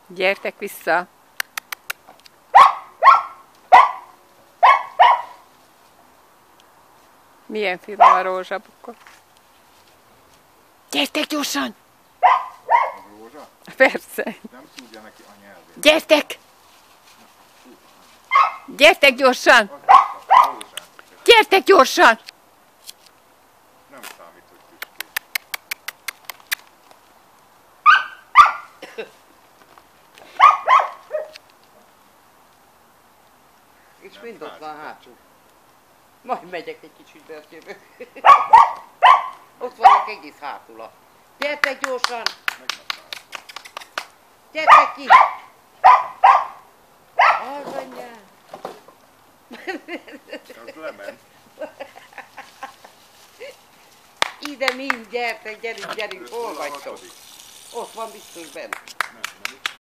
Gyertek vissza! Milyen finom a rózsabukor. Gyertek gyorsan! A rózsa? Persze. Nem tudja neki a nyelvét. Gyertek! Gyertek gyorsan! A rózsát. Gyertek gyorsan! Nem számít, hogy tüskék. És mind ott van hátul. Majd megyek egy kicsit, mert jövök. Ott vannak egész hátula. Gyertek gyorsan! Gyertek ki! Az anyjám! Az lement. Ide mind, gyertek, gyerünk, hol Hol a vagytok? hatodik? Ott van biztos benne. Nem, nem.